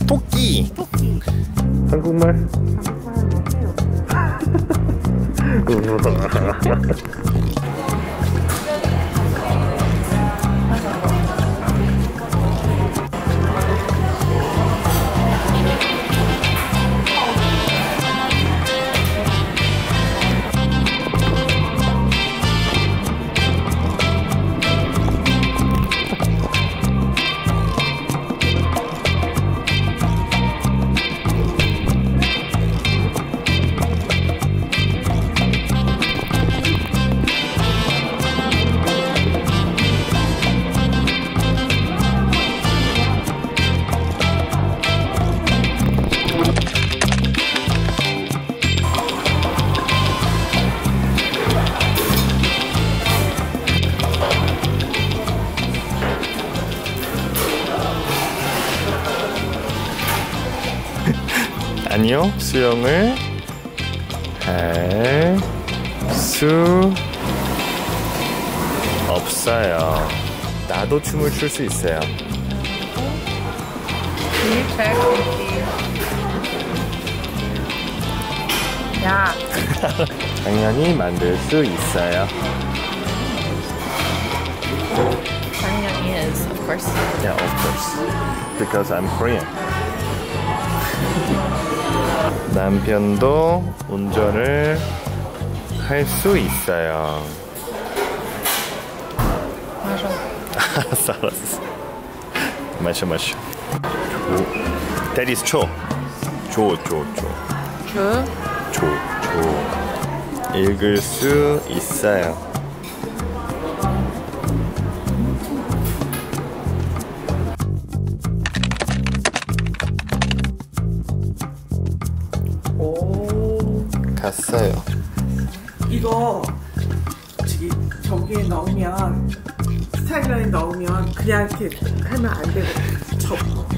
토끼. 한국말. 아니요, 수영을 할 수 없어요. 나도 춤을 출 수 있어요. 야. 당연히 만들 수 있어요. 당연히 is, of course. Yeah, of course. Because I'm Korean. 남편도 운전을 할 수 있어요. 마셔. 알았어, 알았어. 마셔. That is 초. 조. 읽을 수 있어요. 갔어요. 이거 저기에 넣으면 스타일러에 넣으면 그냥 이렇게 하면 안 되고